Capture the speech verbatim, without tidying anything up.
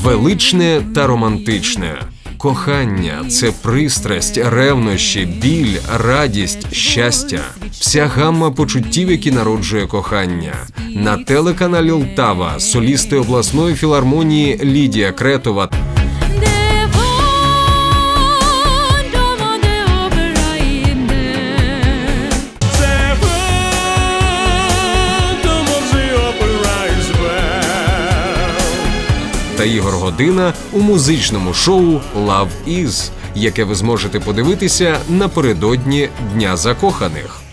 Величне та романтичне. Кохання – це пристрасть, ревнощі, біль, радість, щастя. Вся гамма почуттів, які народжує кохання. На телеканалі Лтава солісти обласної філармонії Лідія Кретова та Ігор Година у музичному шоу «Love Is», яке ви зможете подивитися напередодні Дня закоханих.